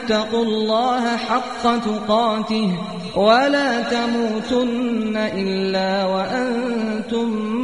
اتقوا الله حق تقاته ولا تموتن إلا وأنتم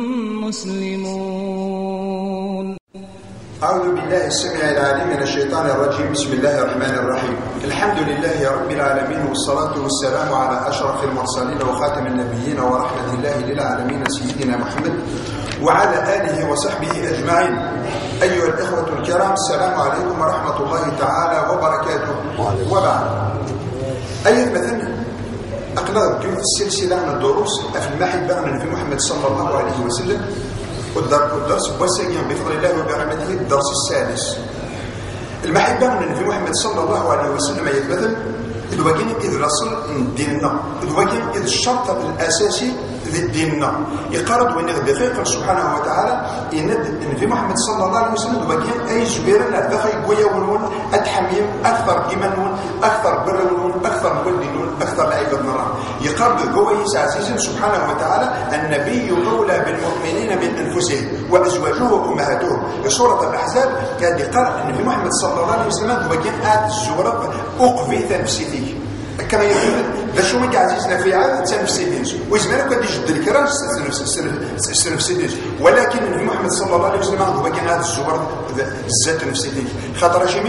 مسلمون. أعوذ بالله السميع العليم من الشيطان الرجيم. بسم الله الرحمن الرحيم. الحمد لله رب العالمين، والصلاة والسلام على أشرف المرسلين وخاتم النبيين ورحمة الله للعالمين سيدنا محمد وعلى آله وصحبه أجمعين. أيها الإخوة الكرام، السلام عليكم ورحمة الله تعالى وبركاته. وبعد، أيها مثلا أقنع في السلسلة من الدروس في المحبة من في محمد صلى الله عليه وسلم، والدرس والسجن بفضل الله وبرحمته الدرس السادس. المحبة من في محمد صلى الله عليه وسلم يتمثل الوجين إذ الأصل ديننا، الوجين إذ الشرط الأساسي ديننا يقارد وين دقيقا سبحانه وتعالى إن في محمد صلى الله عليه وسلم الوجين أي زبيرنا دخل قوية ونون أتحميم أكثر إيمان أكثر بر ونون أكثر مولدين أكثر لعيبة مرة يقارد قويس عزيز سبحانه وتعالى النبي أولى بالمؤمنين من أنفسهم وأزواجه وأمهاتهم. في سورة الأحزاب كان يقال أن في محمد صلى الله عليه وسلم الوجين آت الزورة أقفي تنفسيتي كما يقول ذا شو مك عزيزنا في عاد تنفسي دينس ويزمانك قد يجد الكرام تنفسي دينس، ولكن النبي محمد صلى الله عليه وسلم هو كان هذا الزور الزات تنفسي دينس خاطر شيمي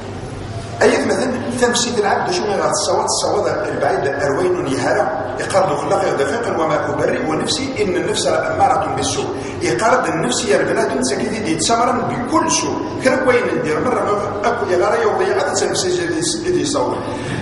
أي مثلا تمسيد العبد شو من الصواد البعيد أروين يهرى يقارد خلقه دقيقا وما أبرئ ونفسي إن النفس أمارة بالسوء. يقارد النفس يا البلاد سكيدي دي تسمرا بكل سوء كان وين ندير مرة أكو يغاري يوضي عدد تنفسي دي يصور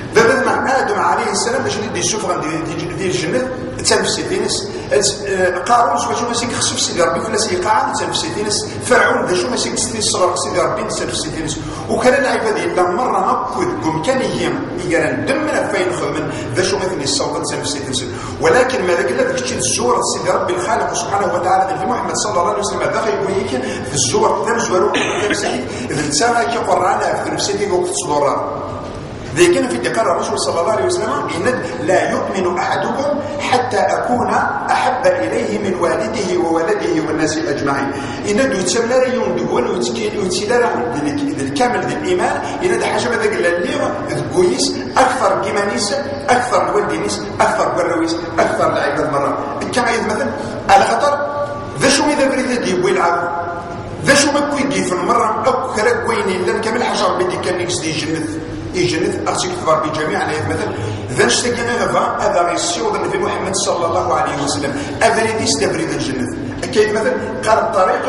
ذا آدم عليه السلام باش يدي السفرة دي الجنة تنفسي دينس قارون شو ماسك خسف سيدي ربي فلا سيقاعد تنفسي دينس فرعون ذا شو ماسك الصغر سيدي ربي تنفسي دينس. وكان العباد إلا مرة نقود كان يقال دمنا فين خدمن ذا شو مثل الصوت تنفسي دينس. ولكن ما ذاك لا تكتشف الزور سيدي ربي الخالق سبحانه وتعالى في محمد صلى الله عليه وسلم ذا يقول في الزور تنزورو تنفسي إذا تسامى كي قرانا في نفسي دي وقت صدورا ذي كان في ذكر الرسول صلى الله عليه وسلم إن لا يؤمن أحدكم حتى أكون أحب إليه من والده وولده والناس أجمعين. إن دو تسمى لا يندقون وتسلال الكامل ذي الإيمان إن ده حاجة ذاك الليغة ذكويس أكثر إيمانيس أكثر والدينيس أكثر برويس أكثر لعبة مرة كما مثلا على خطر ذا شو إذا بريد يبوي العاب ذا شو ما كوي في المرة أو كراك وين لأن كامل حجر بدي كان يكسدي جنة يجند أرسل كثر بجميع مثلا ذا اشتقنا غفا هذا غيسيوض في محمد صلى الله عليه وسلم أفريد يستفرد الجنة كيف مثلا قال طريق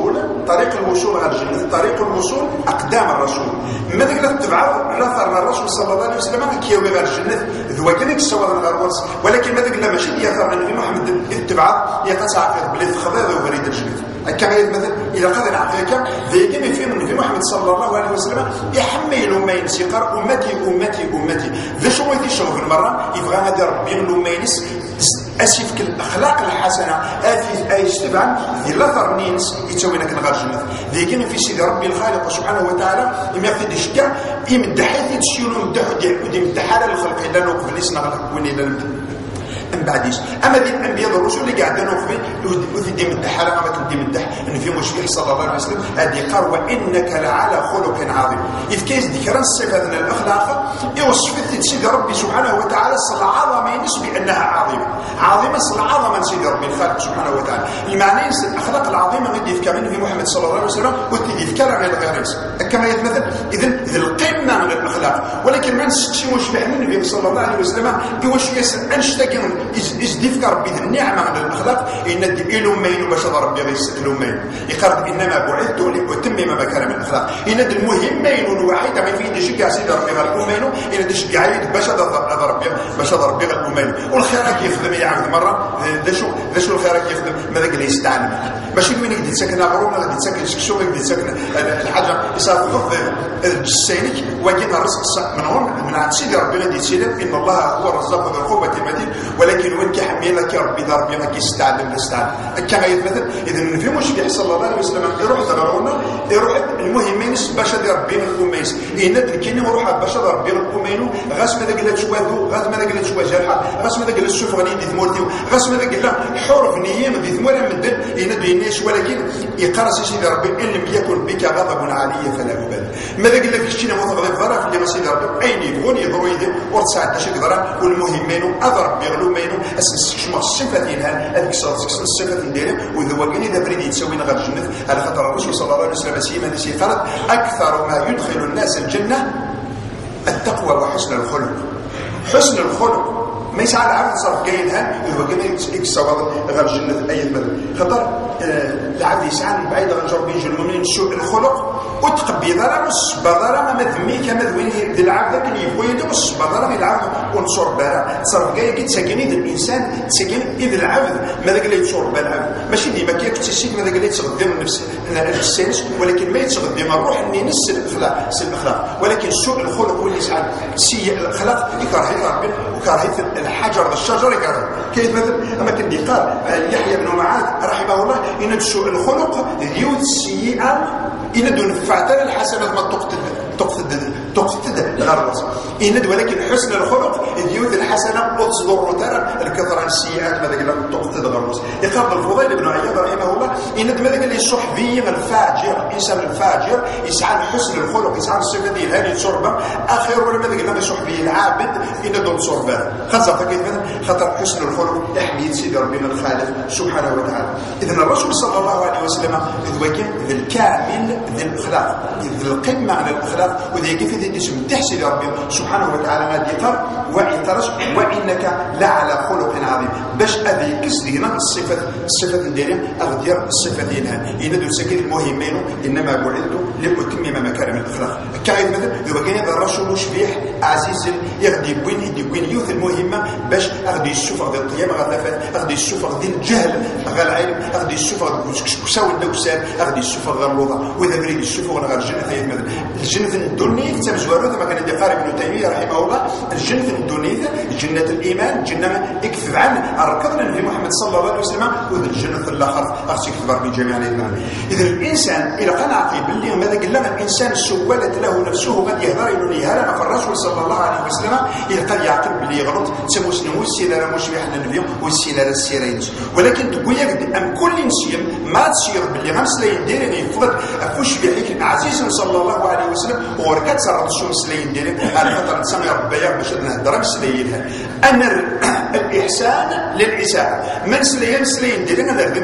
الوصول على الجنة طريق الوصول أقدام الرسول ماذا قلت تبعه رثر الرسول صلى الله عليه وسلم كيوم غير الجنة ذوكنك السواد الغرورس، ولكن ماذا قلنا ماشي يثر النبي محمد اتبعه يقطع في بلاد خضاء وفريد الجنة كما مثلا إذا قدر عقيقة ذي كم في النبي محمد صلى الله عليه وسلم يحمل ما ينسيقر أمتي ذا شو يدي شغل المرة يبغى هذا ربي من أمينس أسيفك الأخلاق الحسنة أيستبعا ذي الأثر نينس يتسوينك الغار جنة ذي كان في سيد ربي الخالق سبحانه وتعالى إما يقصد يشكى يمد حيث تسيونه ودي مدحالة الخلق إلا نوقف ليس نغلق وين إلا من بعديش. أما ذي الأنبياء الرسل اللي قاعدين وفين وذي مدح على ما تدي مدح إن في مشفيح صلى الله عليه وسلم هذه قال وإنك لعلى خلق عظيم. إذ كيس ذكران الصفة من الأخلاق يوصف سيد ربي سبحانه وتعالى صلى عظمة ينسب أنها عظيمة صلى عظمة سيد ربي الخالق سبحانه وتعالى. المعنى الأخلاق العظيمة غادي يذكر في محمد صلى الله عليه وسلم وتدي يذكر عن الغيرس كما يتمثل إذن القمة من الأخلاق. ولكن ما نسكتي مشبه من النبي صلى الله عليه وسلم بوش يسأل أنشتاق يفكر بالنعمة من الأخلاق إن الأمين باش ربي غيسد الأمين يقرب إنما بعثت لأتمم مكارم الأخلاق إن المهمين الوحيدة ما فيه يشجع سيد ربي غير الأمين إن يشجع عيد باش ربي غير الأمين والخيرك يخدم يعاود مرة ذا شو الخيرك يخدم ماذا قال يستعلم ماشي وين يقدر يتسكن غرونا غادي يتسكن شكشو يقدر يتسكن الحاجة يصير فوق الجسينك وجد الرزق من عند سيد ربي غادي يتسلم إن الله هو الرزاق ذو القوة المتين ولكن وين كيحملك يا ربي ضربي ما كيستعلم كما يتمثل إذا في مشكل صلى الله عليه وسلم يروح ضررونا يروح المهمين باش ربي الأميس إن الكيني وروح باش ربي الأمينو غاس ماذا قال شوادو غاس ماذا قال شوا جرحة غاس ماذا قال السفراني دي ثمورتي غاس ماذا قال حرف نيم دي ثمورة مدن يند يناش ولكن يقرص سيدي ربي ان لم يكن بك غضب علي فلا ابالي. ماذا قال لك شتينا مغضب ضرا اللي ما سيدي ربي اين يبغون يضروا يدهم ورتساعد شي ضرا والمهم مينو اضرب بيغلو مينو اسشما الصفتين هذيك الصفات نديرهم واذا وكان اذا بريد يتسوينا غير الجنه على خاطر الرسول صلى الله عليه وسلم سيما قال اكثر ما يدخل الناس الجنه التقوى وحسن الخلق. حسن الخلق ما يسعى العبد صرف قايلها إذا كان يكسر غير الجنة أي مثل خطر العبد يسعى من بعيد غير ربي يجي المؤمنين سوء الخلق وتقبي ضرر والصبر ما مذمي كما ذوين يبدي العبد كان يبغى يدوم الصبر ما يلعب ونصور بها صرف قايل كي تسكن إذا الإنسان تسكن إذا العبد ماذا قال يتصور بها العبد ماشي ديما كي تسيك ماذا قال يتغذم النفس ولكن ما يتغذم الروح اللي نس الأخلاق ولكن سوء الخلق واللي يسعى سيء الأخلاق يكره ربنا وكره الحجر الشجر يكره كيف مثلا أما كان قال يحيى بن معاذ رحمه الله إن سوء الخلق ذيوت السيئة إن دون فعتنا الحسنات ما تقتد الغرس إن ولكن حسن الخلق ذيوت الحسنة وتصدر ترى الكثرة السيئات ماذا قال تقتد الغرس. يقال الفضيل بن عياض رحمه الله إن ماذا قال الصحفي الفاجر الإنسان الفاجر يسعى حسن الخلق يسعى الصفة ديال هذه الشربة آخر ولا ماذا قال الصحفي العابد إن دون صربة خاصة كيف خاطر حسن الخلق يحمي سيد ربنا الخالق سبحانه وتعالى. إذن الرسول صلى الله عليه وسلم ذو الكامل ذي الأخلاق ذي القمة على الأخلاق وذي كيف اسم تحسن ربي سبحانه وتعالى ما ذكر واعترش وإنك لعلى خلق عظيم باش أذي كسدينا الصفة نديرها أغدير الصفة ديالها إن سكين المهمين إنما بعثت لأتمم مكارم الأخلاق. كاين مثلا إذا كان الرسول شبيح عزيز يغدي بوين يوث المهمة باش أغدي الشوف غدي القيامة غدافات أغدي الشوف غدي الجهل غير العلم أغدي الشوف غدي كساوي الدوسان أغدي الشوف غير الوضع وإذا بريد الشوف غير الجنة مثلا الجنة الدنيا تمزوارو كما كان يقال ابن تيمية رحمه الله الجنة الدنيا جنة الإيمان جنة اكتب عنه أركضنا في محمد صلى الله عليه وسلم وذا الجنة الآخر أغسي كتبار بجميع الإيمان. إذا الإنسان إلى قناع في بالله ماذا قال لنا الإنسان سولت له نفسه من يهدر إلى نهارنا فالرسول صلى الله عليه وسلم يلقى يعقل باللي يغلط تسمو سنو السيلة مش بيحنا النبي والسيلة السيرين ولكن تقول يقد أم كل نسيم ما تصير باللي غمس لا يدير يفضل أفوش بحيك عزيز صلى الله عليه وسلم وركات صار الشمس لا يدير على خاطر نسمي ربيا باش نهضر مسليينها أن الإحسان للإساءة من سليين ديرنا ذا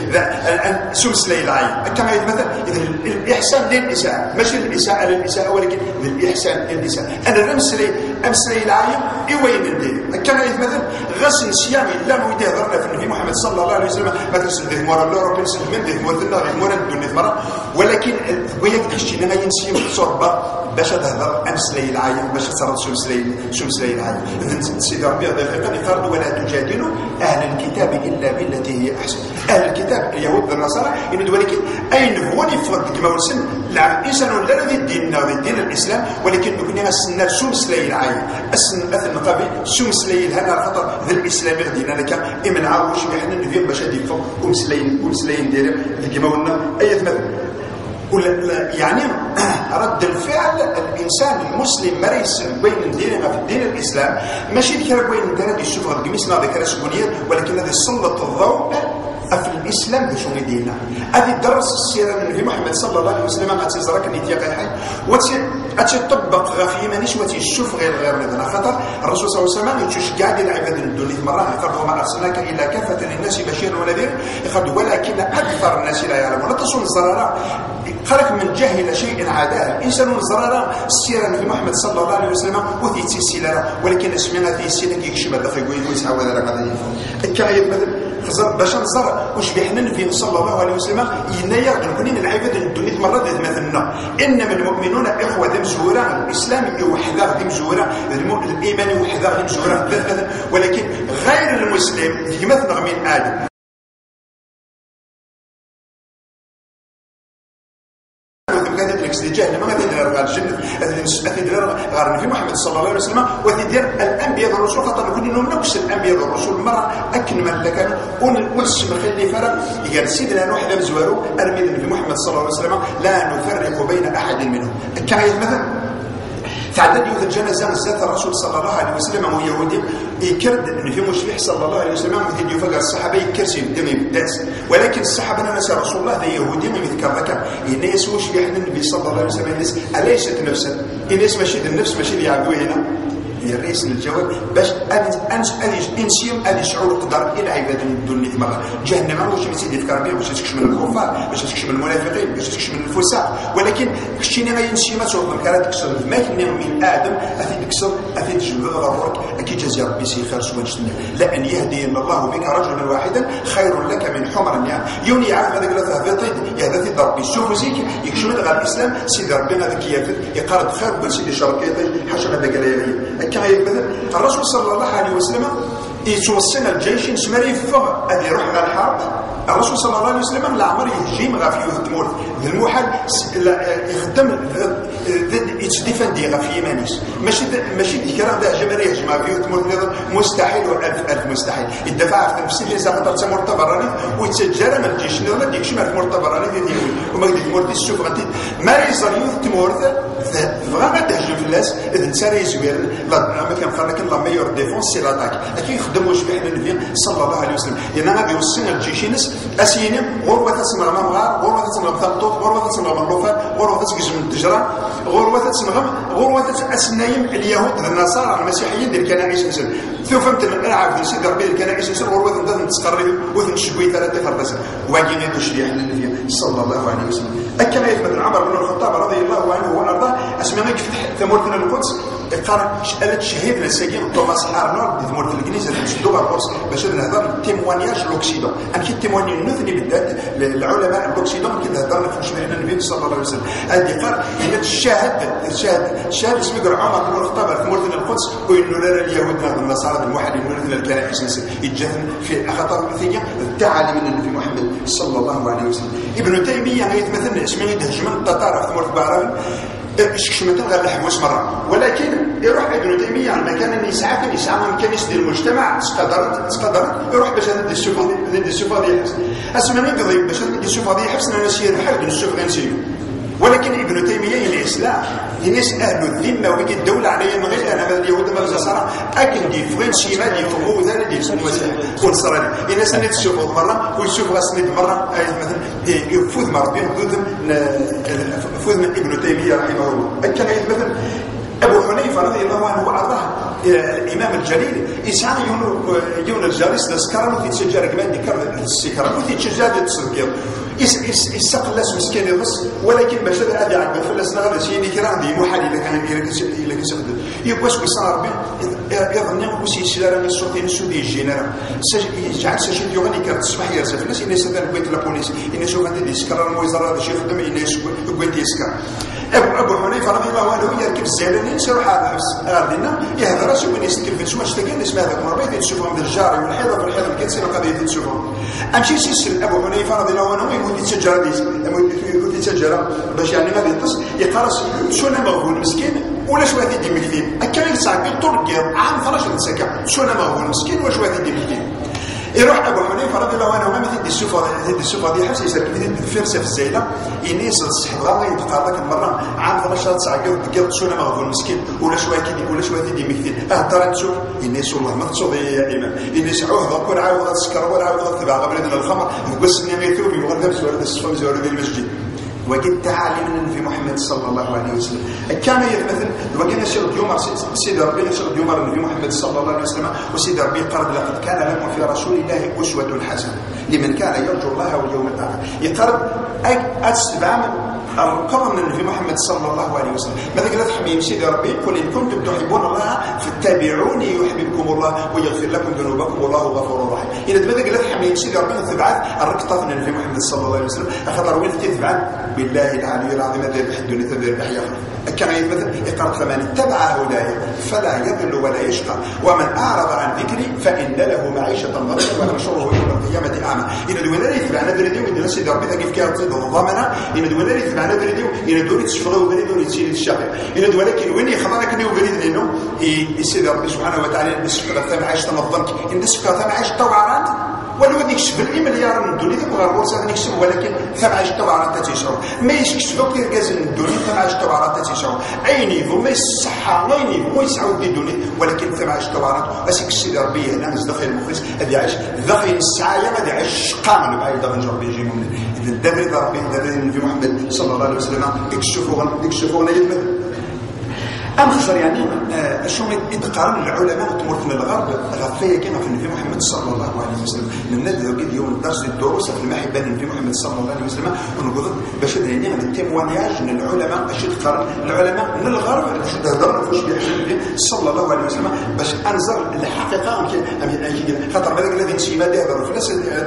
سمس لي العين كما يتمثل إذا الإحسان للإساءة ماشي الإساءة للإساءة ولكن الإحسان للإساءة أنا أمسلي العين إوين الدين كما يتمثل غسل صيام الله ويديه ضرنا في النبي محمد صلى الله عليه وسلم ما ترسل ذي مرة الله ربنا سلم من ذي مرة الله ذي مرة الدنيا مرة ولكن وياك تحشينا ينسيم صربة باش تهضر أمسلي العين باش تصرف سمسلي العين. إذن سيدي ربي دقيقا قال ولا تجادلوا أهل الكتاب إلا بالتي هي أحسن. أهل الكتاب اليهود والنصارى ولكن أين هو يفرض كما ولسن الإنسان لا ذي الدين الإسلام ولكن نكون نسنا سمسلي العين أثن قبل سمسلي الهنا خطر ذي الإسلام يغدينا لك إمن عاوش بحنا نفيهم باش يدفق ومسلين دير كما قلنا أي مثل يعني رد الفعل الانسان المسلم مريس بين ديننا في الدين الاسلام ماشي ذكر بين دينا دي الشوف القميص ما ذكر سكونيه ولكن هذا سلط الضوء في الاسلام باش دينا هذه درس السيره من النبي محمد صلى الله عليه وسلم ما تزرك نتيقى حي وتطبق غفي مانيش وتشوف غير هذا خاطر الرسول صلى الله عليه وسلم يتش قاعد العباد الدنيا مره يقول وما ارسلناك الا كافه للناس بشيرا ونذيرا ولكن اكثر الناس لا يعلمون تصل الزراره خرج من جهل شيء عاداه الانسان الزراره السيره في محمد صلى الله عليه وسلم وثيت السيره ولكن اسمنا في السيره كيكشف هذا يقول يسعى هذا قضيه الكاين مثلا خزر باش نصر واش بحنا في صلى الله عليه وسلم ينايا نكونين العباد الدنيا مرات مثلنا انما المؤمنون اخوه ذم زوره الاسلام يوحد ذم زوره الايمان يوحد ذم زوره ولكن غير المسلم يمثل من ادم جهل ما غادي على الجنة غير في محمد صلى الله عليه وسلم وتدير الأنبياء والرسول خاطر نقول إنهم نفس الأنبياء والرسول مرة أكمل لك ونسم الخلي فرق قال سيدنا نوح ذا مزوارو أرمي في محمد صلى الله عليه وسلم لا نفرق بين أحد منهم كما مثلا تعدد يوث الجنازة الزات الرسول صلى الله عليه وسلم هو يهودي يكرد في مشبح صلى الله عليه وسلم مثل يفقر الصحابة يكرسي الدم بالداس ولكن الصحابة نسى رسول الله ذا يهودي ما يذكر ذكر الناس مشبح النبي صلى الله عليه وسلم الناس أليست نفسا الناس ماشي النفس ماشي اللي يعبدوه هنا الرئيس للجواب باش انسيم ادي شعور قدر الى عباده الدنيا مرة جهنم واش يزيد يذكر به باش تكشف من الكفار باش تكشف من المنافقين باش تكشف من الفساق ولكن كشتيني ما ينسي ما تشوف كانت تكسر ما كنا من ادم افي تكسر افي تجبد غفورك اكيد جزاء ربي سي خير سوى لا ان يهدي الله بك رجلا واحدا خير لك من حمر النعم يوني عارف هذاك لا فيطيد يهدى في ربي شوفوا زيك يكشف من غير الاسلام سيدي ربنا ذاك يقرض خير بل سيدي شركيتي حاشا هذاك لا الرسول صلى الله عليه وسلم يتوصلنا الجيش نسمري يفغ هذه يروح على الحرب الرسول صلى الله عليه وسلم العمر يهجم غا في يهدمور الموحد يخدم يتدفندي غا في يمانيس ماشي الكلام ده هجم يهجم غا في يهدمور مستحيل والف مستحيل الدفاع في نفس اللي زعما تمر تبراني ويتسجل من الجيش نظن ديكش ما تمر تبراني ديال وما قد تمر دي السوق غادي ما يصير يهدمور فغا تهجم في الناس اذا انسان يزوير ما كنقول لك لا ميور ديفونس سي لاتاك اكيد يخدموا شبيه النبي صلى الله عليه وسلم لان غادي يوصلنا الجيشينس اسيني غروه تسمع مغار غروه تسمع مطلطوط غروه تسمع مغلوفه غروه تسجم التجره غروه تسمع غروه اسنايم اليهود النصارى المسيحيين ديال الكنائس نسل ثم فهمت العاب في سيدي ربي الكنائس نسل غروه تسقرب وتنشبي ثلاثه فرد واجي غير شبيه النبي صلى الله عليه وسلم كما يثبت عمر بن الخطاب رضي الله عنه وارضاه اسمع ما ثمورتنا القدس قال شهيدنا السجين توماس ارنولد ثمورت الكنيسه تشدوا القدس باش نهضر تيموانياج لوكسيدون امشي تيمواني نثني بالذات العلماء لوكسيدون كي هضرنا في شمالنا النبي صلى الله عليه وسلم هذه قال ان الشاهد اسمه عمر بن الخطاب ثمورتنا القدس وانه لا اليهود النصارى الموحدين من الكنائس يتجهن في خطر الثانيه التعاليم من النبي محمد صلى الله عليه وسلم ابن تيميه يتمثل اسمه يدهج من التتار في ثمورت بعراوي شكشمتين غير الحواس مرة ولكن يروح ابن تيمية على المكان اللي يسعى ما كان يسدي المجتمع تقدر يروح باش ندي السوفا ديال الحبس اسمعني قضيب باش ندي السوفا ديال الحبس انا نسير بحال السوفا غنسيو ولكن ابن تيمية الاسلام الناس اهل الذمه ويجي الدوله عليا من غير انا اليهود ما النصارى اكن دي فرنسي ما دي فوق ذا دي ونصراني الناس اللي تشوفوا مره ويشوفوا غسند مره مثلا يفوز مره فوز من ابن تيميه رحمه الله كان مثلا ابو حنيفه رضي الله عنه وارضاه الامام الجليل يسعى يون الجالس السكران وتتسجل كمان ديكار السكران وتتسجل تصدق يسق الناس مسكين يغص ولكن باش هذا عند فلسنا غير شي كرا دي محال الا كان الا كيسقد يبواش بصار به يظن وسي سيره من السلطين السودي الجنرال جعل ساشي يغني كانت تصبح يرسل الناس الناس هذا بيت لا بوليس الناس غادي يسكر الموزر هذا شي خدم الناس بغيت يسكر ابو حنيفه رضي الله عنه يركب الزعلانين يروح على الحبس ارضنا يهضر راسه وين يسكن في السواش تلقى الناس هذاك مربيت تشوفهم من الجاري والحيضه في الحيضه كتسير قضيه تشوفهم امشي سيسل ابو حنيفه رضي الله عنه يموت يتسجل يموت يتسجل باش يعني غادي يتص يقرص شنو مغبون مسكين ولا شو هذه دي مكتين اكل صاحبي طرق عام 12 سكه شنو مغبون مسكين ولا شو هذه دي مكتين يروح ابو حنيفه رضي الله عنه ما مثل السوفا دي حبس يسرك في فرسه في الزيله ينيس الصحبه غا يبقى هذاك المره عام 12 ساعه قال شنو مغبون مسكين ولا شو هذه ولا شو هذه دي مكتين ترى تشوف الناس والله ما تصوب يا امام الناس عوض كون عاود تسكر ولا عاود تبع قبل الخمر بس اني يثوب يغدم سوره الصفه زوار المسجد وجد تعاليم في محمد صلى الله عليه وسلم كان يتمثل وكان شرط يوم سيد ربي شرط يوم النبي محمد صلى الله عليه وسلم وسيد ربي قال لقد كان لكم في رسول الله أسوة حسنة لمن كان يرجو الله واليوم الآخر يقرب أتسبع القرن من النبي محمد صلى الله عليه وسلم ماذا قال تحميم سيد ربي قل إن كنتم تحبون الله فاتبعوني يحببكم الله ويغفر لكم ذنوبكم والله غفور رحيم إذا ماذا قال تحميم سيد ربي تبعث الركضة من النبي محمد صلى الله عليه وسلم أخذ وين تتبع بالله العلي العظيم الذي بحد الدنيا تذهب بحياه كما يتمثل يقرأ فمن اتبع هداي فلا يضل ولا يشقى ومن أعرض عن ذكري فإن له معيشة ضنكا ونحشره يوم القيامة أعمى إن دونا يتبع نذر ديو إن سيد ربي كيف كانت ضمنا إن دونا يتبع نذر ديو إن دوري تشفره وبريد ويتسير الشقي إن دونا لكن وين يخبرك إنه بريد لأنه السيد ربي سبحانه وتعالى نسفك ثم عيشة الضنك إن نسفك ثم عيشة طوعات ولو يكشف المليار من الدنيا تبغى الغرصه يكشف ولكن 17 طبعات تيشرو ما يكشفوا كي كاز من الدنيا 17 طبعات تيشرو عيني فما الصحه عيني فما يسعود الدنيا ولكن 17 طبعات بس يكشف ربي هنا داخل المخلص هذه عاش داخل السعايه ما عاش قام بعيد داخل ربي يجي من الدبر ربي النبي محمد صلى الله عليه وسلم يكشفوا يدمر أمخشر يعني شو إدقار العلماء تمرتنا الغرب غفية كما في النبي محمد صلى الله عليه وسلم لما ندعو كده يوم درس الدروس في المحبة النبي محمد صلى الله عليه وسلم ونقول باش هنا من التموانياج من العلماء باش يدقار العلماء من الغرب باش يهضروا فاش بيحكي النبي صلى الله عليه وسلم باش أنظر الحقيقة خاطر هذاك الذي نسيما يهضروا في الناس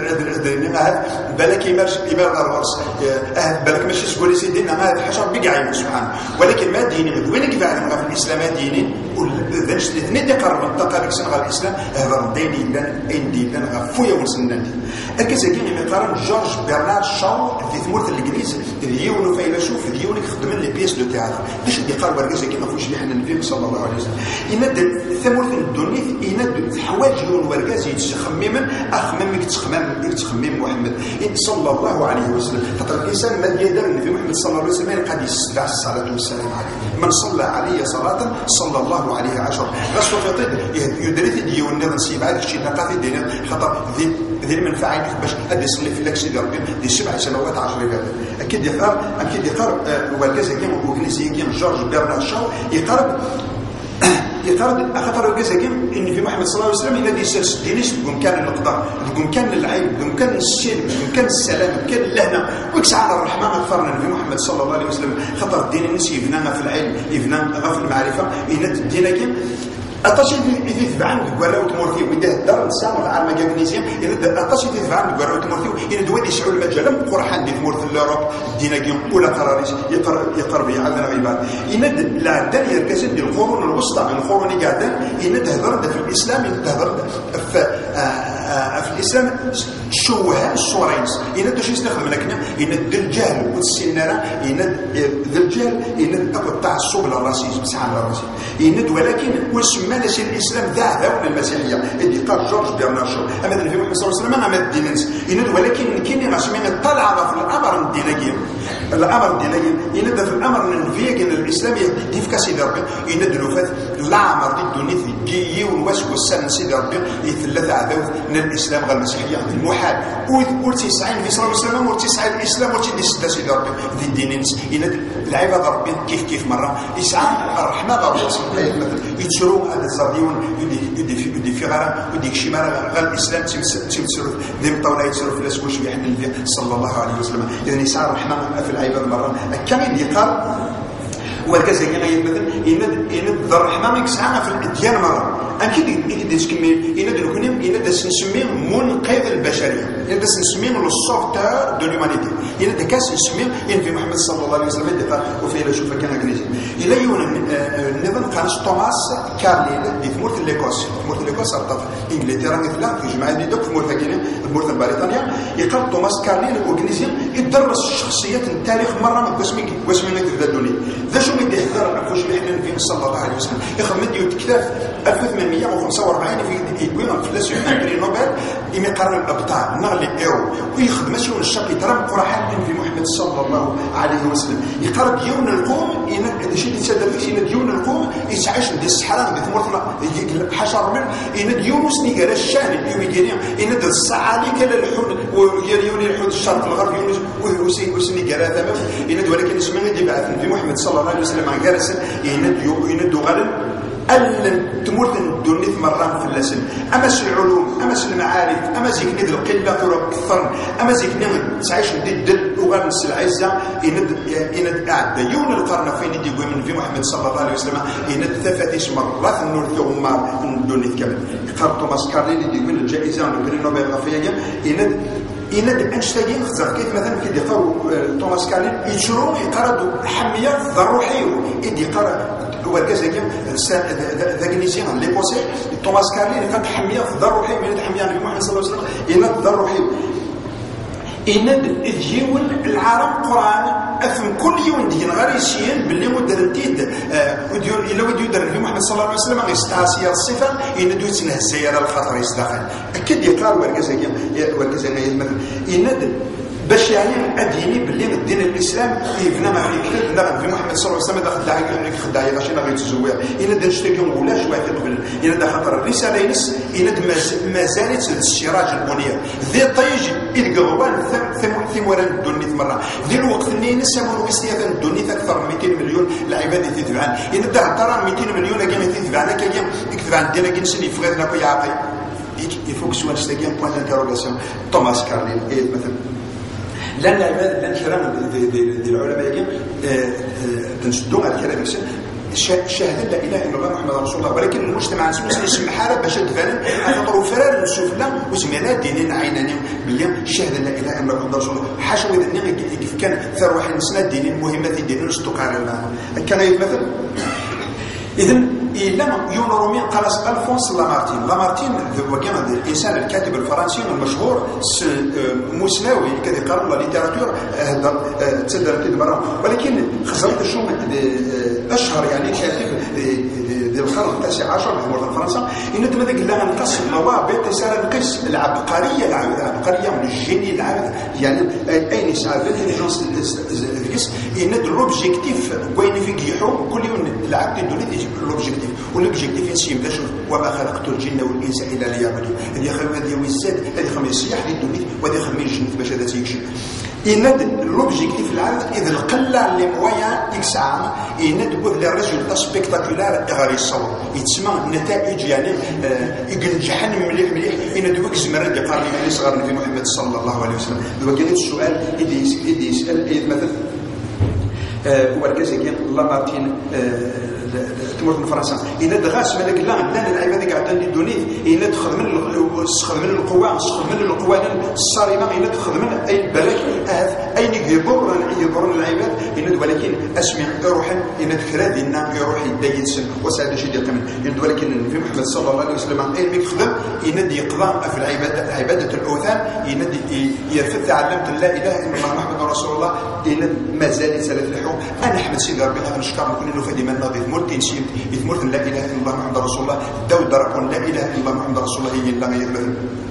بالك يمارس الرأس بالك ماشي تقول سيدنا هذا حشر بقعين سبحانه ولكن ما ديني وين كيف في الإسلام ديني والذنش الاثنين يقرب التقارب سنغال الإسلام هذا ديني لان اندي لان غفويا ونسنان أكيد كاين يقارن جورج برنارد شاو في ثمورة الإنجليز ديون فيلسوف ديون يخدم لي بيس دو تياتر باش يقارب ورقه كيما فوش اللي حنا النبي صلى الله عليه وسلم يمد ثمورة الدنيا يمد حوايج ديون ورقه يتخمم أخمم يتخمم محمد صلى الله عليه وسلم خاطر الإنسان ما يدار النبي محمد صلى الله عليه وسلم قد يستدعى الصلاة والسلام عليه من صلى عليه صلاة صلى الله عليه 10 رسول فطيد يدري ديون نظن سيبعاد شي نقاط دينا خاطر ذي المنفعه باش ادي يصلي في لك سيدي ربي دي 7 سنوات 10 رجال اكيد يقرب والكاز كيما وكنيسي كيما جورج برنارد شاو يقرب خاطر الكاز كيما ان في محمد صلى الله عليه وسلم الذي يسلس دينيس بامكان القضاء بامكان العيب بامكان السلم بامكان السلام بامكان اللهنه وكسعى الرحمن اكثرنا في محمد صلى الله عليه وسلم خاطر الدين الناس يبنانا في العلم يبنانا في المعرفه يند الدين كيما أطاشي في ثبعان بقراءة تمورثيو ويده الدار نساء والعالم جابنيزيا إذا أطاشي في ثبعان بقراءة تمورثيو إذا دوالي يسعوا المجال لم قرحان دي ثمورث الأوروب ديناجيوم ولا قراريس يقرب يعلنا عباد إند لا دار يركزن دي القرون الوسطى من القرون قاعدين إند هذر في الإسلام إند هذر في الإسلام شوهان الصورين إند شو يستخدم لكنا إند الجهل والسنارة إند الجهل إند أبو التعصب للراسيزم سبحان الله الراسيزم إند ولكن وسمى نسي الإسلام ذهب المسيحية إدي قال جورج برنارد شاو أما النبي محمد صلى الله عليه وسلم أما الدينيس إند ولكن كاين رسمين طلع في الأمر الديني الأمر الديني إند في الأمر النبي كان الإسلام يدفك سيد ربي إند الوفاة العمر دي الدنيا جي ونوسو السنة سيد ربي يثلاث عداوة من الإسلام غير المسيحية المحال ورتي سعين في صلى الله عليه وسلم ورتي سعين الإسلام ورتي دي ستة سيد ربي ذي الدينيس إند العباد ربي كيف مرة يسعى الرحمة غير مثلا يتشرو هذا الزرديون يدي في غرام يدي شمال غير الإسلام تمسروا ذي مطولة يتسروا في الأسواش بيحن النبي صلى الله عليه وسلم إذن يسعى الرحمة في العباد مرة كم يقال والكذا كما يمثل إن الرحمة يسعى في الديان مرة أكيد يتكمل إن نسميه منقذ البشرية إن نسميه السوفتر دو لومانيتي إن كاس نسميه إن في محمد صلى الله عليه وسلم دفع وفي شوف كان أجنبي إلى يوم نظن كان توماس كارلين في ثمورة الإيكوس أرتف إنجلترا مثلا في جماعة دي دوك ثمورة كينيا ثمورة بريطانيا يقال توماس كارلين الأورجانيزم يدرس شخصيات التاريخ مرة من قسمين ذا الدنيا ذا شو بدي يحضر أخوش بإحنا في صلى الله عليه وسلم يخمد يتكتاف 1845 في يقولون فلسفة أمري نوبل إمي قرن الأبطال نغلي إيو ويخدم مسيون الشاب يترم قرحان في محمد صلى الله عليه وسلم يقرب ديون القوم إن شيء يتسدد فيه إن ديون القوم يتعيش دي السحران دي ثمرة حشر من إن ديون سني قال الشان يوم إن دي السعالي كلا الحود ويريوني الحود الشرق الغرب وسني قال هذا إن ولكن اسمه دي بعث في محمد صلى الله عليه وسلم عن جالس إن دو غالب ألم تمرت الدنيا مرة في اللسن أما العلوم أما المعارف أما زيك ند القلة ترى كثر أما زيك ند تعيش ند وغنس العزة إند أعد يوم القرن فين دي من في محمد صلى الله عليه وسلم إند ثفتش مرات النور ثم الدنيا كامل قرط توماس كارلين دي من الجائزة نوبل نوبل غفية إند أنشتاين خزر كيف مثلا كي يقرأوا توماس كارلين يشرون يقرأوا الحمية الروحية إد يقرأ وكذا ذا جنيسيان ليكوسي توماس كارلين كان حمية في الروحي من الحمية النبي محمد صلى الله عليه وسلم إلى الروحي إند ديون العالم قرآن أفهم كل يوم دين غاريسيين باللي مدرنتيد إلا وديو درن في محمد صلى الله عليه وسلم يستعصي الصفة إند يتنه السيارة الخطر يصدقن أكيد يقال ورقزة مثلا إند باش يعني أديني باللي الدين الإسلام يبنى ما يكتب في محمد صلى الله عليه وسلم داخل خداعي غاشي لا غيتزوج إند نشتكيهم ولا شوية قبل إند خاطر الرسالة ينس إند ما زالت السراج المنير ذي طيج إذ قضبان ثموران الدنيا مرة ذي الوقت اللي نسمون بسياثا الدنيا أكثر من 200 مليون العباد يتبعان إند ترى 200 مليون كان يتبعنا كان يكتب عن دينا كنسن يفغدنا كي يعطي يفوق سوى نستقيم بوان انتروغاسيون توماس كارلين مثلا لأن العباد لأن كلام العلماء تنشدوا على الكلام شهادة لا إله إلا الله محمد رسول الله ولكن المجتمع المسلم يسمى حالة باش تفعل خاطر فرار نشوف لا وسمينا دينين عيناني بلي شهادة لا إله إلا الله محمد رسول الله حاشا إذا كيف كان ثروة واحد نسنا الدينين مهمة الدينين نستقر لها كان مثلا إذن إلا يونرومين قال ألفونس لامارتين هو كان الإنسان الكاتب الفرنسي المشهور موسلاوي كذا قال لا ليتراتور تصدر كذا مرة ولكن خسرت شو أشهر يعني كاتب ديال القرن التاسع عشر في فرنسا إنه تم ذاك لا نقص الضوابط صار نقص العبقرية العبقرية من الجيني العبد يعني أي نسعى بالإنجليز ذكس إنه الأوبجيكتيف وين في جيحو كل يوم العبد يدل يجيب الأوبجيكتيف والأوبجيكتيف ينسيم باش وما خلقت الجن والإنس إلا ليعبدون هذه خلوة هذه ويزاد هذه خمس سياح للدنيا وهذه خمس الجن باش هذا تيكشف إند الأوبجيكتيف العالم إذا القلة اللي مويا إكس عام إند تقول لي ريزولتا سبيكتاكولار غير الصوت يتسمى النتائج يعني ينجحن مليح إند دوك زمر اللي قال لي صغار في محمد صلى الله عليه وسلم دابا كاين السؤال يدي يسأل مثلا وركز كاين لامارتين تمرت من فرنسا إن دغاس ملك لا العباد قاعدين يدوني إن تخدم من القوى تخدم من القوانين الصارمة إن تخدم من أي بلاك أين يضرون العباد إن ولكن أسمع روحا إن ذكرى دينا يروح يدين سن وسعد شيء ديال كمان إن ولكن في محمد صلى الله عليه وسلم أين يخدم إن يقضى في العبادة عبادة الأوثان إن يفتح علمت لا إله إلا الله محمد رسول الله إن ما زال سلفلحوا أنا أحمد سيدي ربي هذا نشكر نكون له فدي من ناضي مولتين سيد يثمرت لا إله إلا الله محمد رسول الله دو دركون لا إله إلا الله محمد رسول الله هي الله غير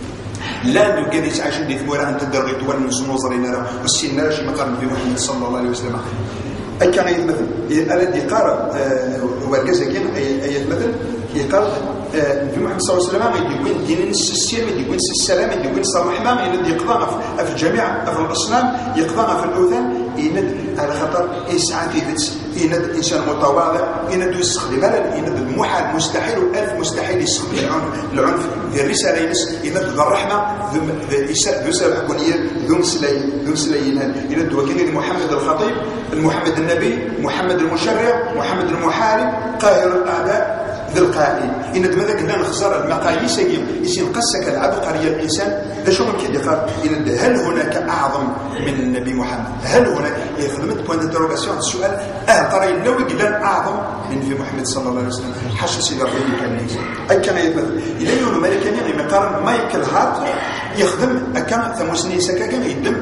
لا نقدر يتعاشر دي ثمورة أنت درغيت ولا نسمو زرينا والسنة شي مقارن في محمد صلى الله عليه وسلم أي كان مثلا الذي قال وركز كان أي مثلا يقال في محمد صلى الله عليه وسلم يقول دين السلام يقول السلام يقول صالح الذي يقضى في الجميع في الأصنام يقضى في الأوثان إند على خطر إسعاف إند إنسان متواضع إند يستخدم إند المحال مستحيل والألف مستحيل يستخدم العنف في الرسالة ينس إند الرحمة ذو سبع بنية ذو سليين إند وكيل محمد الخطيب محمد النبي محمد المشرع محمد المحارب قاهر الأعداء ذي القائل إن دمذاك لا نخسر المقاييس يسين قسك العبقرية الإنسان ذا شو ممكن يقال إن هل هناك أعظم من النبي محمد هل هناك يخدمت بوان انتروغاسيون السؤال ترى لو قلنا أعظم من في محمد صلى الله عليه وسلم حاشا سيدي ربي كان أي كان يتمثل إلى يوم ملكاني يقارن مايكل هارت يخدم كان ثموسنين سكا كان يدم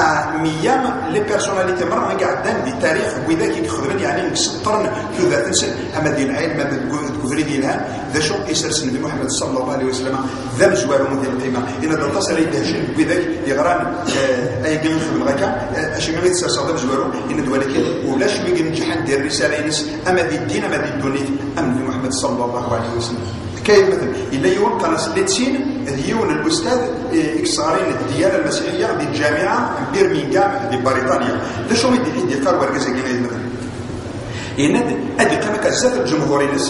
ميام لي بيرسوناليتي مرة قاعدين بالتاريخ وذاك يخدم يعني قرن ثلاث سنين أما دين العلم ما تكفري دينها ذا شو يسرس النبي محمد صلى الله عليه وسلم ذا مزوار مثل القيمة إن تصل يدهشن وذاك يغران أي جميل خدم غاكا أشي ما يتسرس هذا مزوار إن ولكن ولاش بيجي دير الرسالة ينس أما ذي الدين أما ذي الدنيا أم في محمد صلى الله عليه وسلم كاين مثلا إلا يوم كان سليتسين ديون الأستاذ إكسارين الديانة المسيحية دي الجامعة بيرمنغهام دي بريطانيا لا شو يدي قال ورقة كيما مثلا إن أدي قامك الزاد الجمهوري لسه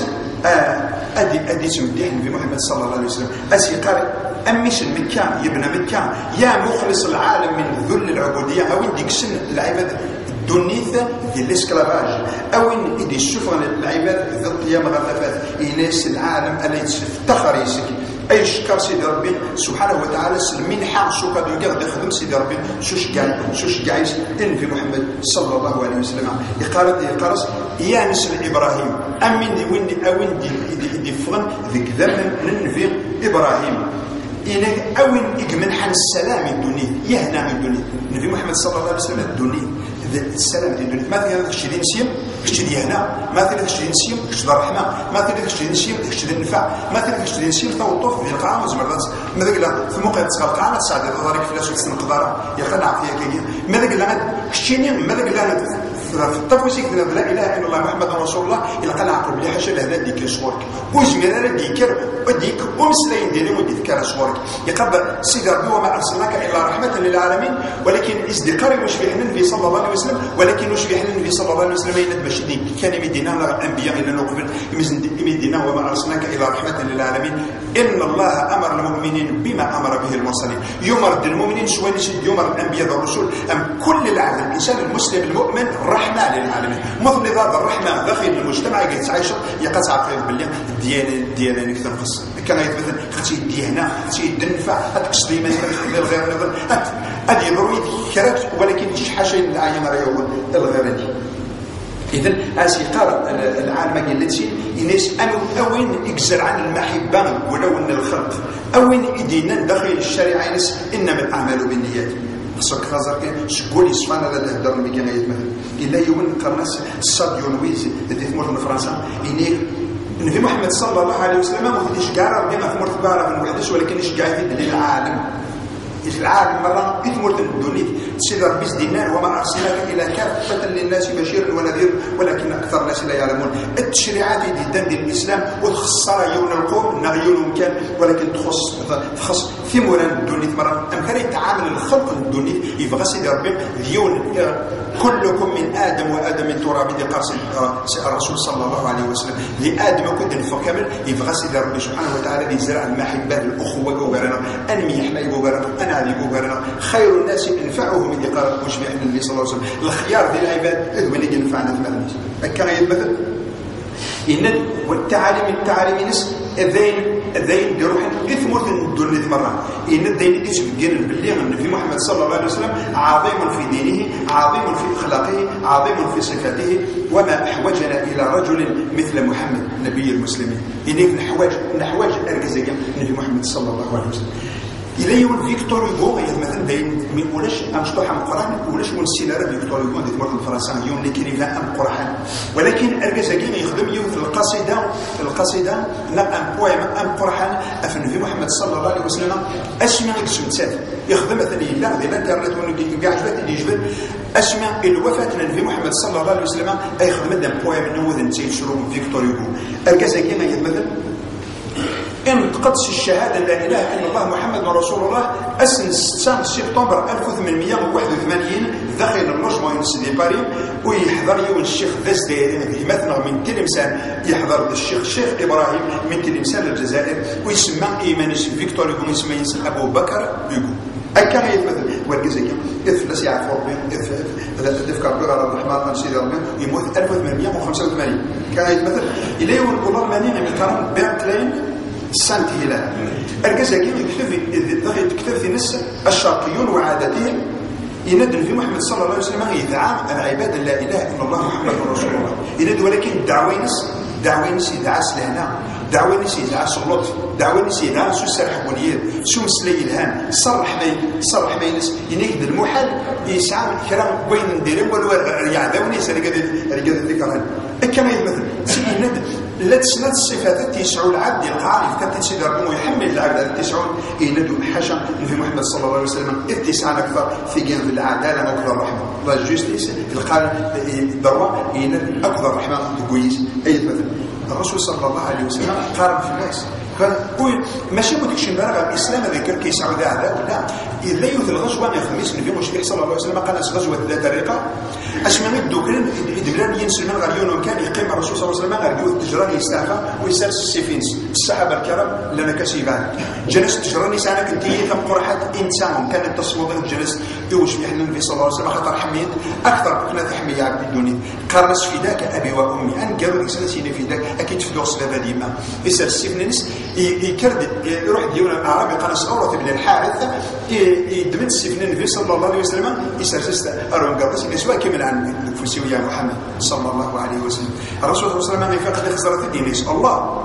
أدي تمديحن في محمد صلى الله عليه وسلم أسيقاري أميش المكان يبنى مكان يا مخلص العالم من ذل العبودية أو يديك سن العبادة دونيثا ديال الاسكلافاج او ان يدي الشفره العباد ذات القيام غلفات يناس العالم اللي يفتخر يسكي اي شكر سيدي ربي سبحانه وتعالى المنحه شو قد يخدم سيدي ربي شوش قايس ان في محمد صلى الله عليه وسلم يقال يا نسل ابراهيم امين دي وين او دي فغن ذيك ذم من في ابراهيم إنك أوين إجمن حن السلام الدنيا يهنا من الدنيا النبي محمد صلى الله عليه وسلم الدنيا السلام الدنيا ما في هذا الشيء نسيم كشتي يهنا ما في هذا الشيء نسيم كشتي الرحمة ما في هذا الشيء نسيم كشتي النفع ما في هذا الشيء نسيم توطف في القاعة وزمرات ماذا قال في موقع تسقى القاعة تساعد ذلك في الأسود سن قدرة يقنع فيها كي ماذا قال كشتي ماذا قال في التفويسك لا اله الا الله محمد رسول الله الى قال عقب لي حاجه لهنا ديك صورك وجميل ديك وديك ومسلين ديالي وديك صورك يقبل سيدي ربي وما ارسلناك الا رحمه للعالمين ولكن ازدقاري واش في النبي صلى الله عليه وسلم ولكن واش في النبي صلى الله عليه وسلم يند باش كان يدينا الانبياء الى نقبل يمدينا وما ارسلناك الا رحمه للعالمين ان الله امر المؤمنين بما امر به المرسلين يمر المؤمنين سواء يمر الانبياء والرسل ام كل العالم الانسان المسلم المؤمن رحمة للعالمين مثل ذات الرحمة داخل المجتمع يتعايش يقطع فيه باللي ديالنا نكثر نقص كان يتمثل خصي ديالنا خصي الدنفع تكسبي من الغير نظر هذه برويد كرات ولكن شي حاجه العين راه الغير دي اذا اسيقار العالم قالتي الناس اوين يجزر عن المحبه ولو ان الخلق اوين يدينا داخل الشريعه انما الاعمال بالنيات خصك خازر شكون يصفان هذا الهدر اللي كان يتمثل الا يوم قرناس الصاد يونويز اللي في مدن فرنسا اني النبي محمد صلى الله عليه وسلم ما خديش كاع ربي ما ثمرت بارا من وحدش ولكن اش كاع للعالم العالم مرة إثمرت الدنيا سيد ربي دينار وما أرسلناك إلى كافة للناس بشيرا ونذير ولكن أكثر الناس لا يعلمون التشريعات دي دين الإسلام وتخص يون القوم نغيون كان ولكن تخص في مران الدنيا مرة أمكن يتعامل الخلق الدنيا يبغى سيد ربي ديون كلكم من آدم وآدم من تراب قال الرسول صلى الله عليه وسلم لآدم كنت نفق كامل يبغى سيد ربي سبحانه وتعالى يزرع المحبة الأخوة جوبرنا أنمي يحمي جوبرنا أنا علي جوبرنا خير الناس انفعهم من يقال مشبع النبي صلى الله عليه وسلم الخيار ديال العباد هو اللي ينفعنا في المعنى كان يتمثل إن والتعاليم نس ذين بروح إثمر الدنيا مرة إن الدين إيش بيجين باللي النبي محمد صلى الله عليه وسلم عظيم في دينه عظيم في أخلاقه عظيم في صفاته وما أحوجنا إلى رجل مثل محمد نبي المسلمين إن نحوج أركزية النبي محمد صلى الله عليه وسلم إلى يوم فيكتور هوغو مثلا داين من ولاش أمشطوح أم قرآن ولاش ونسينا فيكتور هوغو دي مرة الفرنسا يوم اللي كاين لا أم قرآن ولكن أرجزاكين يخدم يوم القصيدة لا أم بويم أم قرآن أفن في محمد صلى الله عليه وسلم أسمع السمسات يخدم مثلا لا ذي الانترنت ونقع جبت اللي يجبر أسمع الوفاة في محمد صلى الله عليه وسلم أي خدمة دم بويم نوذ نسيت شروم فيكتور هوغو أرجزاكين يخدم إن تقدس الشهادة لا إله إلا الله محمد رسول الله أسن 6 سبتمبر 1881 داخل المجمع ينسدي باريس ويحضر يوم الشيخ ذاس دايرين مثلا من تلمسان يحضر الشيخ إبراهيم من تلمسان الجزائر ويسمى إيمانس فيكتور يقول يسمى أبو بكر يقول أكان يتمثل والجزائر إثلاث يعرف ربي تذكر بغير الرحمن سيدي ربي يموت 1885 كان يتمثل إلى يوم القرآن المانين من كرم بيرتلين سانت هلال الجزائر يكتب في نص الشرقيون وعاداتهم يندن في محمد صلى الله عليه وسلم يدعى العباد لا اله الا الله محمد رسول الله يند ولكن دعوينس يدعى سلهنا دعوينس يدعى سلط دعوينس يدعى سرح بنياد سمس ليلهان صرح بينس ينكد المحال يسعى كلام بين ندير ولو يعدوني رجال الذكر كما يمثل سيدنا لا تسند الصفات تسعوا العبد القاعد كانت تسيد ربما يحمل العبد تسعون يندو حاشا في محمد صلى الله عليه وسلم اتسعنا اكثر في جانب العداله واكثر الرحمه لا جوستيس القال ضروا يند اكثر رحمه كويس اي مثلا الرسول صلى الله عليه وسلم قارن في الناس قال ماشي متكشن بلغ الاسلام ذكر كيسعود اعداء لا الا يوث الغزوه يا خميس النبي مشكل صلى الله عليه وسلم قال غزوه ذات الرقه اسمع الدوكرين دبلان ينسلم غاليون كان يقيم الرسول صلى الله عليه وسلم غير التجران يستعفى ويسالس السيفين الصحابه الكرام لنا كسيبان جلس التجران سانا كنت كم قرحات انسان كان التصمود جلس يوش بيحنا النبي صلى الله عليه وسلم خاطر حميد اكثر كنا تحميه عبد الدنيا قرنس فداك ابي وامي ان قالوا لك سنتين فداك اكيد في دوس لبا ديما يسال السيفنس يكرد يروح ديون الاعرابي قنص اورث بن الحارث يدمت السيفن النبي صلى الله عليه وسلم يسال ارون قرص يسوى كمل عن الفرسي يا محمد صلى الله عليه وسلم الرسول صلى الله عليه وسلم يفقد خساره الدين الله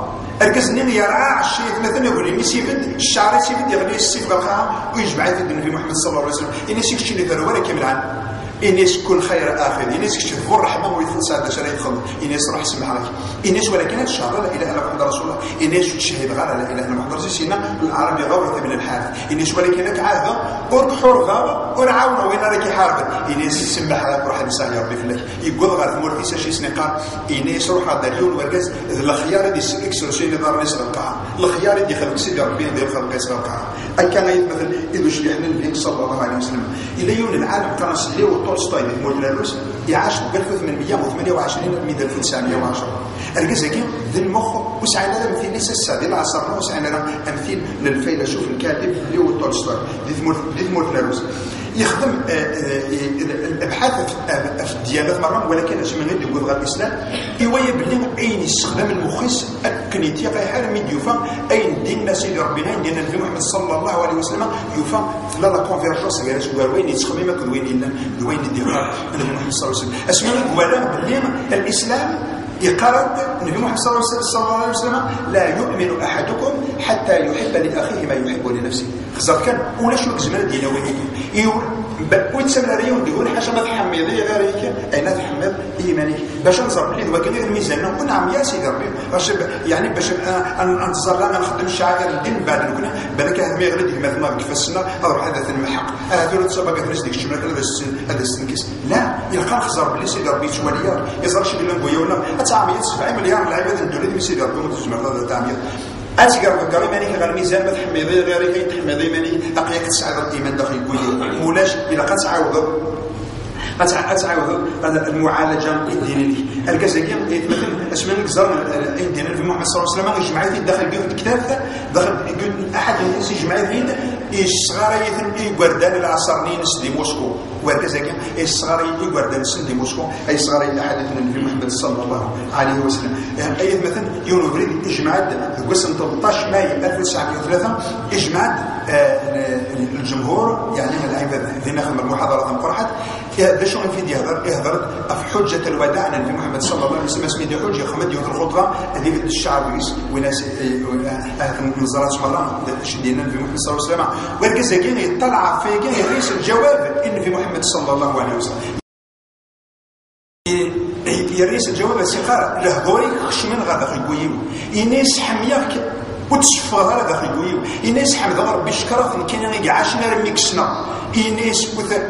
الكزنين يرعى الشيء مثلا يقول لي سيفد الشعر سيفد يغلي السيف غلقها ويجمع في محمد صلى الله عليه وسلم إني سيكشي اللي ثروة كامل عن إنيس كل خير آخر إنيس كشف الرحمة ويدخل سعادة شرع يدخل إنيس راح يسمح لك إنيس ولكن الشهر لا إله إلا محمد رسول الله إنيس تشهد غير لا إله إلا محمد رسول سينا العربي غورة من الحارث إنيس ولكنك عاهدة أركحور غابة ونعاون وين راكي حارب إنيس يسمح لك روح الإنسان يا ربي في لك يقول غير ثمور في ساشي سنقار إنيس روح داريون ورقز الخيار دي إكسرسين دار نسر القاعة الخيار دي خلق سيدي ربي دي خلق يسر القاعة أي كان مثلا إذا شلحنا النبي صلى الله عليه وسلم إلى يوم العالم كان سليو تولستوي مولانوس يعاش ب 1828 من 1910 الجزائر ذي المخ وسعنا مثيل ليس السادة العصر وسعنا أمثيل للفيلسوف الكاتب ليو تولستوي ذي مولانوس يخدم الابحاث في الديانات مرة ولكن اش من غير يقول غير الاسلام يويب لي اين يستخدم المخيس اكنيتي قيحال من يوفا اين دين سيدي ربنا دين النبي محمد صلى الله عليه وسلم يوفا لا لا كونفيرجونس قال شو وين يتخمم ما وين الا وين يدير النبي محمد صلى الله عليه وسلم اسمع ولا باللي الاسلام يقرر النبي محمد صلى الله عليه وسلم لا يؤمن احدكم حتى يحب لاخيه ما يحب لنفسه خزر كان ولا شو زمان دينا وين ويتسمى ريون يقول حاجه ما تحمضي غيرك اين تحمض ايمانك باش نصرف لي دواك غير الميزان نقول نعم يا سيدي ربي باش يعني باش نتصر لا نخدم الشعائر الدين بعد كنا بالك هذا ما يغلد مثلا كيف السنه او حدث المحق هذول تسبق في ديك الشمال هذا السنكيس لا يلقى خزر بلي سيدي ربي شواليا يزرش بلا نقولنا 970 مليار العباد الدوليه سيدي ربي متجمع هذا تعمير أتقرب القريب مانيك غير ميزان ما تحميضي غيرك تحميضي مانيك أقياك تسعد الإيمان داخل يقول مولاش إلا قد تعاود هذا المعالجة الدينية الجزائر مثلا اسمه نكزر الدين في محمد صلى الله عليه وسلم يجمع فيه داخل بيوت الكتاب داخل أحد الناس يجمع فيه الصغار يقردان العصرنين سدي موسكو والجزائر الصغار يقردان سدي موسكو أي صغار أحد في محمد صلى الله عليه وسلم أي مثلا يونغريد إجماعات قسم 13 مايو 1903 إجماعات الجمهور يعني العباد ذي ناخذ المحاضرة انقرحت باش في دي يهضر في حجة الوداع عن النبي محمد صلى الله عليه وسلم اسمي دي حجة خمد يوم الخطبة هذه الشعب وناس نظرات مرة شدينا النبي محمد صلى الله عليه وسلم وركز كان يطلع في كان يريس الجواب النبي محمد صلى الله عليه وسلم يريس الجواب السقارة لهضوري خشمين غدا يقويو يناس حمياك وتشفى هذا داخل يقويو يناس حمد ربي شكرا كان يعاشنا رميكسنا إنيس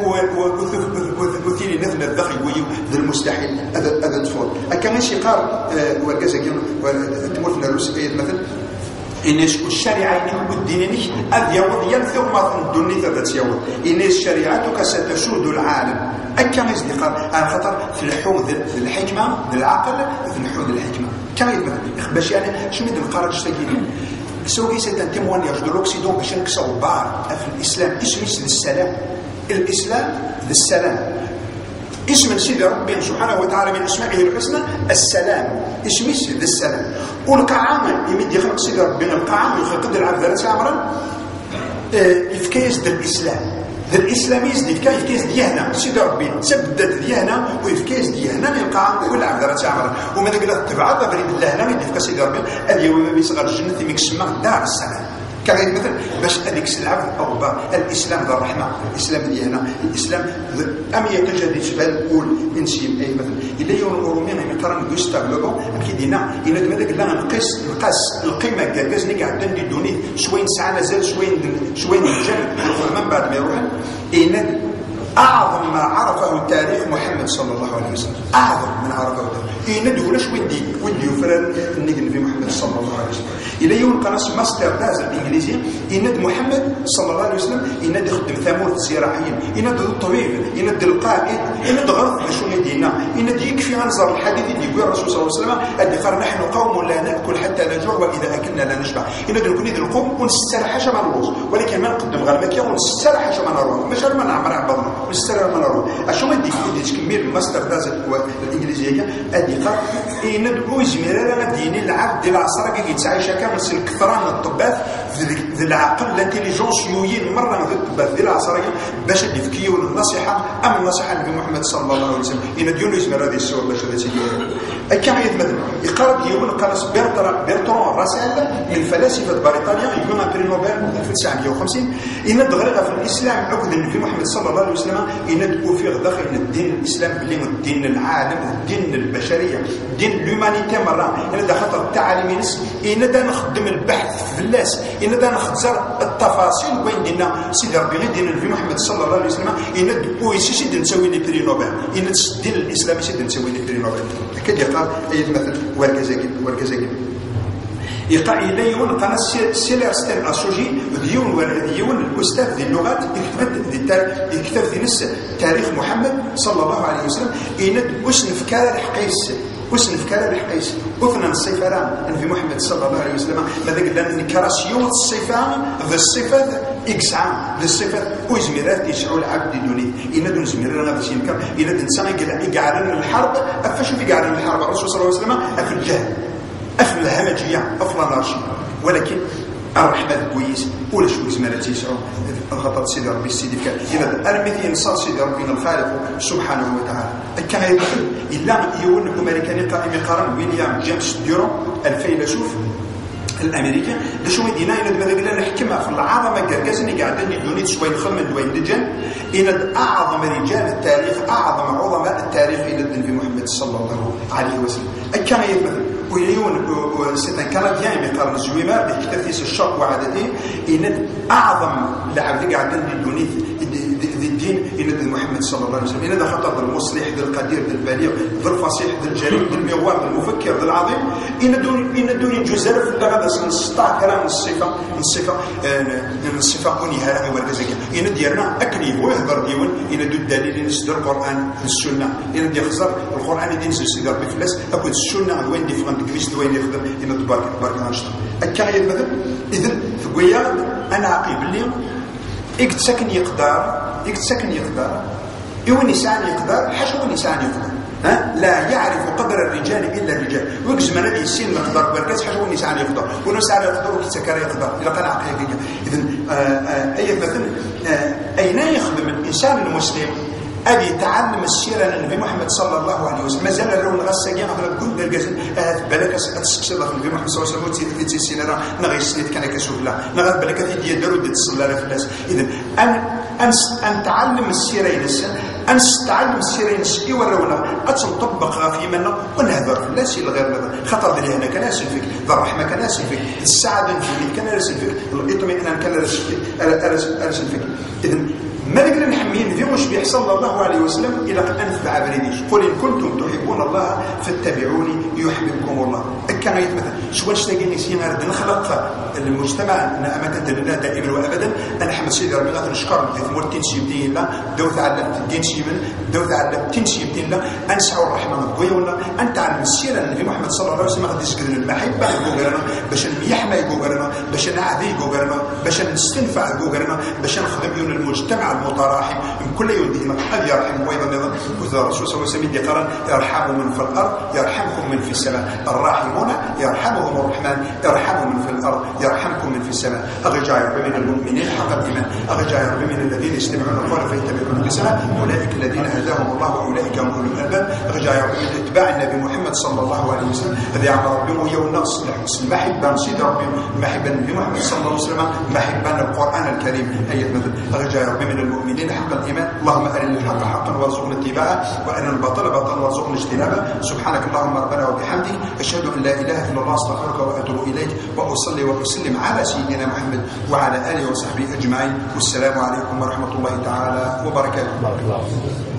وثيري نثنى الدخل ويو ذا المستحيل هذا تفضل كان شقار والجزائر تمرتنا الروسية مثلا إنيس الشريعة والدينية اليوم ينثر ما تندني ثلاث يوم إنيس شريعتك ستسود العالم أكم إصدقاء على خطر في الحوض الحكمة بالعقل في الحوض الحكمة كما يتمثل باش يعني شو مدن القرار تشتكيني سوي سيتان تيموانياج دو لوكسيدون باش نكسو بار في الإسلام اسم للسلام الإسلام للسلام اسم سيدي ربي سبحانه وتعالى من اسمائه الحسنى السلام اسم للسلام والقعامة يمد يخلق سيدي ربي القعامة يخلق العبد ثلاثة عمرا يفكيس الإسلام الإسلام يزدي يفكيس ديانا سيدي ربي سبدت ديانا ويفكيس ديانا من القعامة ولا عبد ثلاثة عمرا وما ذاك تبعض بريد الله لم يدفك سيدي ربي اليوم بيصغر الجنة يمكسمك دار السلام كغير مثلا باش هذيك العبد او الاسلام ذا الرحمه الاسلام ديالنا الاسلام ام يتجدد جبال الاول من شي اي مثلا الا يوم الاوروميين يقرن جوستاف لوغو كيدينا الى هذاك لا نقيس القيمه كازني قاعد ندي دوني شوين ساعه مازال شوين الجنة من بعد ما يروح ان اعظم ما عرفه التاريخ محمد صلى الله عليه وسلم اعظم من عرفه التاريخ ان دولاش ويندي فران النبي محمد صلى الله عليه وسلم الى يوم قناص ماستر داز الانجليزي ان محمد صلى الله عليه وسلم ان يخدم ثمور الزراعيين ان الطبيب ان القائد ان غرض شنو يدينا ان يكفي انظر الحديث اللي يقول الرسول صلى الله عليه وسلم اللي قال نحن قوم لا ناكل حتى نجوع واذا اكلنا لا نشبع ان نكون القوم ونستريح حاجه ما نروح ولكن ما نقدم غير مكيا ونستريح حاجه ما نروح ماشي ما نعمر عبدنا ونسترى من الروح اشو ما ديك تكمل الماستر داز الانجليزيه ادي قال ان دوز ميرا ديني العبد ديال العصر كي تعيش كامل الكثران الطبات ذي العقل الانتيليجونس يوين مره من الطبات ديال العصر باش يفكيو النصيحه ام النصيحه النبي محمد صلى الله عليه وسلم ان ديونيز ميرا دي السور باش هذا كان مثلا يقرا ديون قالس بيرترون راسل من الفلاسفه بريطانيا يكون بري نوبل 1950 ان دغرغه في الاسلام عقد النبي محمد صلى الله عليه وسلم ان توفيق داخل الدين الاسلام بلي الدين العالم الدين البشريه الدين الهيومانيتي مره ان دا خاطر التعاليم ان دا نخدم البحث في الناس ان دا نختار التفاصيل وين دينا سيدي ربي غير دين النبي محمد صلى الله عليه وسلم ان دويسي سيدي نسوي لي بري نوبل ان الدين الاسلامي سيدي نسوي لي بري نوبل كي قال اي مثلا وركزاكي يقع إليون قناة سيلرستين أسوجي ديون الأستاذ ذي اللغات يكتب ذي نفس تاريخ محمد صلى الله عليه وسلم إند أسنفكار الحقيس أثنى الصفران في محمد صلى الله عليه وسلم ماذا قلنا نكراسيون الصفان ذي الصفات إكسعام ذي الصفات وزميرات يشعوا العبد دوني إند نزميرنا هذا الشيء كم إند الإنسان يقعلن الحرب أفشوا في قعلن الحرب الرسول صلى الله عليه وسلم أفل الجهل أفل الهمجية أفل النارشي ولكن الرحمة كويس ولا شو زمالات يسعوا الخطر سيدي ربي السيدي كان إذا أرمثي إنسان سيدي ربنا الخالق سبحانه وتعالى كما يدخل إلا يقول أمريكاني قائم يقارن ويليام جيمس ديورو الفيلسوف الامريكي شو مدينه ان ماذا قلنا نحكمها في العظمه كركزني قاعدين يدوني شويه نخمن دوين دجن ان اعظم رجال التاريخ اعظم عظماء التاريخ الى النبي محمد صلى الله عليه وسلم كما يثبت ويليون سيتان كنديان يقارن زويمه بكتفيس الشرق وعدده ان اعظم لعبد قاعدين يدوني الدين الى محمد صلى الله عليه وسلم ان خطر المصلح ذي القدير ذي البليغ ذي الفصيح ذي الجليل ذي المغوار ذي المفكر ذي العظيم ان دوني جزر في اللغه نستطيع كلام الصفه ونهايه وركزك ان ديالنا اكلي ويهضر ديون ان دو الدليل نصدر القران السنه ان دي خزر القران اللي ننزل سيدي ربي فلاس اكو السنه وين دي فهمت كيفاش وين يخدم ان تبارك نشط اكا يدبر اذا ثقيا انا عقيب اليوم إكت سكن يقدر إيوان نسان يقدر حشو نسان يقدر لا يعرف قدر الرجال إلا الرجال ويكزم الذي يسين مقدار بركز حشو نسان يقدر ونسان يقدر وكي سكر يقدر إلا قناع حقيقية إذن أي مثل أين يخدم الإنسان المسلم أبي يتعلم السيرة للنبي محمد صلى الله عليه وسلم مازال الرون غساقين قبل كل بالجزء بلك أتسكسر النبي محمد صلى الله عليه وسلم في تسينرا نغي سنيت كان كسولا نغي بلك في ديالو تصلى في الناس إذن أن تعلم السيرة للسن أن تتعلم السيرة نسكي ورونا أتطبقها في منا ونهضر في الناس الغير هذا خطر ذي هنا كناس فيك ذا الرحمة كناس فيك السعادة فيك كناس فيك الاطمئنان كناس فيك إذن ما نقدر نحمين في واش بيحصل الله عليه وسلم الى انف عبريديش قل ان كنتم تحبون الله فاتبعوني يحببكم الله كان يتمثل شو نشتاقين سينا نخلق المجتمع امانه لله دائما وابدا انا حمد سيدي ربي الله نشكر ثمور تنسيب دين الله دوت على الدين سيبن دوت على تنسيب دين الله انسعوا الرحمه قويونا انت على المسيره النبي محمد صلى الله عليه وسلم غادي يسكن المحبه يقولنا باش يحمى يقولنا باش نعذي يقولنا باش نستنفع يقولنا باش نخدم المجتمع المتراحم من كل يوم ديما أن يرحم وأيضا وذا الرسول صلى الله عليه وسلم يقرأ يرحم من في الأرض يرحمكم من في السماء الراحمون يرحمهم الرحمن يرحمهم من في الأرض يرحمكم من في السماء أرجع يا رب من المؤمنين حق الإيمان أرجع يا رب من الذين يستمعون القول فيتبعون السماء أولئك الذين هداهم الله وأولئك هم أولو الألباب أرجع يا رب من اتباع النبي محمد صلى الله عليه وسلم الذي عمل ربهم يوم النقص المحبة سيد ربهم محبا النبي محمد صلى الله عليه وسلم محبا القرآن الكريم أية مثل أرجع يا رب من المؤمنين حق الإيمان اللهم أرنا الحق حقا وارزقنا اتباعه وأرنا الباطل باطلا وارزقنا اجتنابه سبحانك اللهم ربنا وبحمدك أشهد أن لا إله إلا الله أستغفرك وأتوب إليك وأصلي وأسلم على سيدنا محمد وعلى آله وصحبه أجمعين والسلام عليكم ورحمة الله تعالى وبركاته.